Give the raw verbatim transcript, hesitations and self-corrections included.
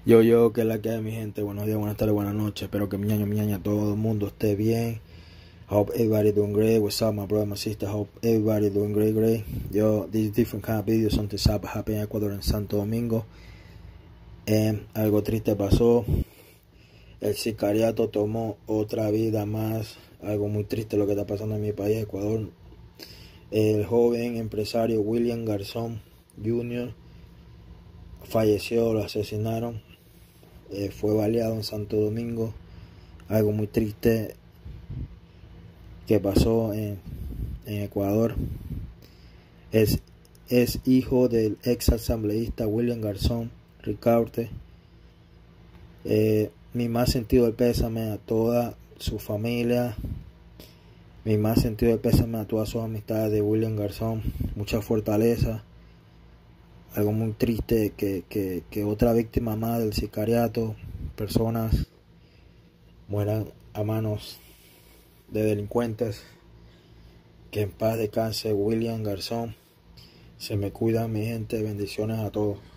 Yo, yo, que es la que hay, mi gente. Buenos días, buenas tardes, buenas noches. Espero que mi ñaño, mi ñaña, todo el mundo esté bien. I hope everybody doing great. What's up, my brother, my sister? I hope everybody doing great, great. Yo, these different kind of videos, something happened in Ecuador, en Santo Domingo. And algo triste pasó. El sicariato tomó otra vida más. Algo muy triste lo que está pasando en mi país, Ecuador. El joven empresario William Garzón junior falleció, lo asesinaron. Eh, fue baleado en Santo Domingo. Algo muy triste que pasó en, en Ecuador. Es, es hijo del ex asambleísta William Garzón Ricaurte. Eh, mi más sentido del pésame a toda su familia. Mi más sentido del pésame a todas sus amistades de William Garzón. Mucha fortaleza. Algo muy triste que, que, que otra víctima más del sicariato, personas mueran a manos de delincuentes. Que en paz descanse William Garzón. Se me cuidan, mi gente. Bendiciones a todos.